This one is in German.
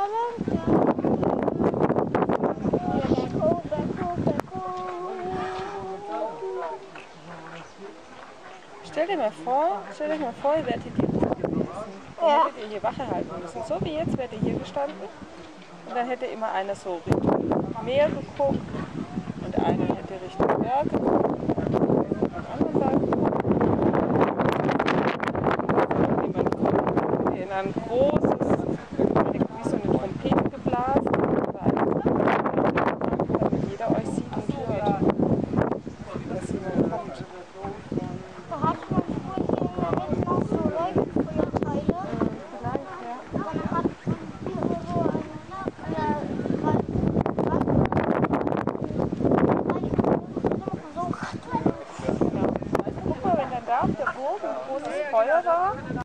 Stell euch mal vor, ihr werdet hier gewesen. Dann hättet ihr hier Wache halten müssen. So wie jetzt wärt ihr hier gestanden. Und dann hätte immer einer so Richtung Meer geguckt und einer hätte Richtung Berg geguckt. Auf der anderen Seite geguckt. Jemand kommt in ein großes, wie so eine Trompete geblasen, damit jeder euch sieht und hört, dass jemand kommt. Da auf der Burg ein großes Feuer war.